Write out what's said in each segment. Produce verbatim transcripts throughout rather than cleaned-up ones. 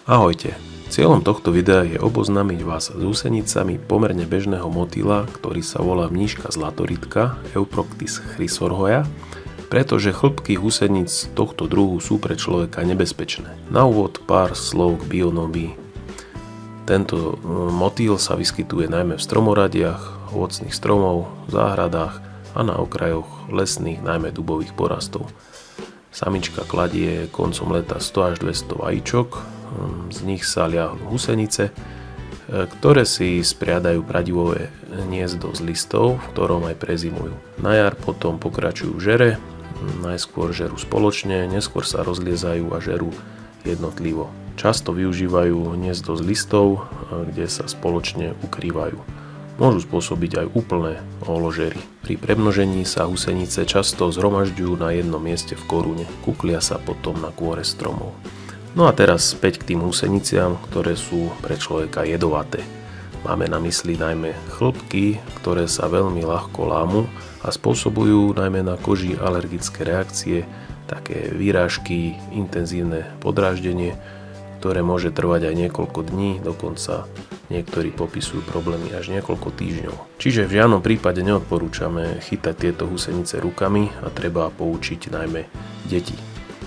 Ahojte, cieľom tohto videa je oboznámiť vás s húsenicami pomerne bežného motýla, ktorý sa volá mníška zlatoritka Euproctis chrysorhoia, pretože chlpky húseníc tohto druhu sú pre človeka nebezpečné. Na úvod pár slov k bionómii. Tento motýl sa vyskytuje najmä v stromoradiach, ovocných stromov, záhradách a na okrajoch lesných, najmä dubových porastov. Samička kladie koncom leta sto až dvesto vajíčok, z nich sa ľahnú húsenice, ktoré si spriadajú pradivové hniezdo z listov, v ktorom aj prezimujú. Na jar potom pokračujú v žere, najskôr žerú spoločne, neskôr sa rozliezajú a žerú jednotlivo. Často využívajú hniezdo z listov, kde sa spoločne ukrývajú. Môžu spôsobiť aj úplné oložery. Pri premnožení sa húsenice často zhromažďujú na jednom mieste v korune. Kuklia sa potom na kôre stromov. No a teraz späť k tým húseniciam, ktoré sú pre človeka jedovaté. Máme na mysli najmä chlpky, ktoré sa veľmi ľahko lámu a spôsobujú najmä na koži alergické reakcie, také výrážky, intenzívne podráždenie, ktoré môže trvať aj niekoľko dní, dokonca niektorí popisujú problémy až niekoľko týždňov. Čiže v žiadnom prípade neodporúčame chytať tieto húsenice rukami a treba poučiť najmä deti.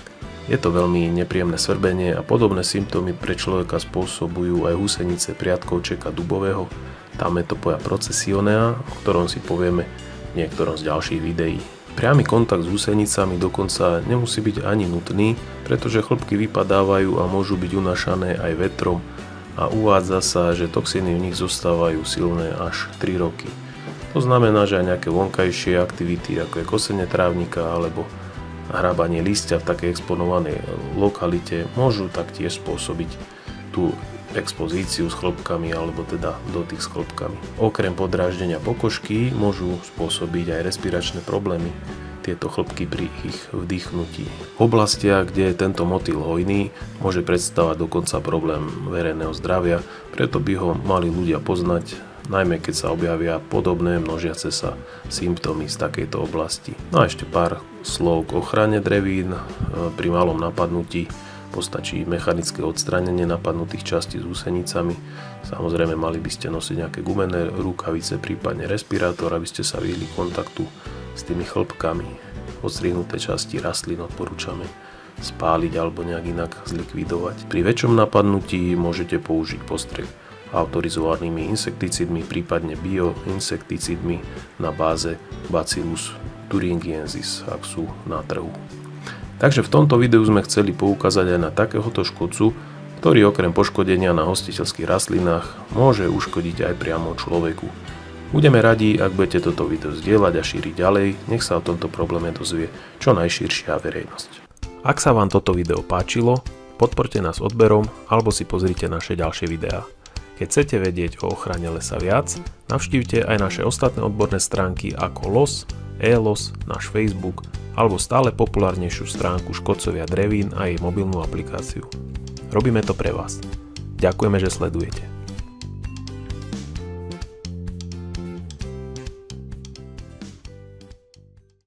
Je to veľmi nepríjemné svrbenie a podobné symptómy pre človeka spôsobujú aj húsenice priatkovčeka dubového, Tametopoea processionea, o ktorom si povieme v niektorom z ďalších videí. Priamy kontakt s húsenicami dokonca nemusí byť ani nutný, pretože chlpky vypadávajú a môžu byť unášané aj vetrom a uvádza sa, že toxíny v nich zostávajú silné až tri roky. To znamená, že aj nejaké vonkajšie aktivity, ako je kosenie trávnika alebo hrábanie lístia v takej exponovanej lokalite, môžu taktiež spôsobiť tú expozíciu s chlpkami alebo teda dotyk s chlpkami. Okrem podráždenia pokožky môžu spôsobiť aj respiračné problémy tieto chlpky pri ich vdýchnutí. V oblastiach, kde je tento motýl hojný, môže predstavovať dokonca problém verejného zdravia, preto by ho mali ľudia poznať, najmä keď sa objavia podobné množiace sa symptómy z takejto oblasti. No a ešte pár slov k ochrane drevín. Pri malom napadnutí postačí mechanické odstránenie napadnutých častí s húsenicami. Samozrejme mali by ste nosiť nejaké gumené rukavice, prípadne respirátor, aby ste sa vyhli kontaktu s tými chlpkami. Odstrihnuté časti rastlín odporúčame spáliť alebo nejak inak zlikvidovať. Pri väčšom napadnutí môžete použiť postreh autorizovanými insekticídmi, prípadne bioinsekticídmi na báze Bacillus thuringiensis, ak sú na trhu. Takže v tomto videu sme chceli poukázať aj na takéhoto škodcu, ktorý okrem poškodenia na hostiteľských rastlinách môže uškodiť aj priamo človeku. Budeme radi, ak budete toto video zdieľať a šíriť ďalej, nech sa o tomto probléme dozvie čo najširšia verejnosť. Ak sa vám toto video páčilo, podporte nás odberom alebo si pozrite naše ďalšie videá. Keď chcete vedieť o ochrane lesa viac, navštívte aj naše ostatné odborné stránky ako los, e-los, náš Facebook alebo stále populárnejšiu stránku Škodcovia drevín a jej mobilnú aplikáciu. Robíme to pre vás. Ďakujeme, že sledujete.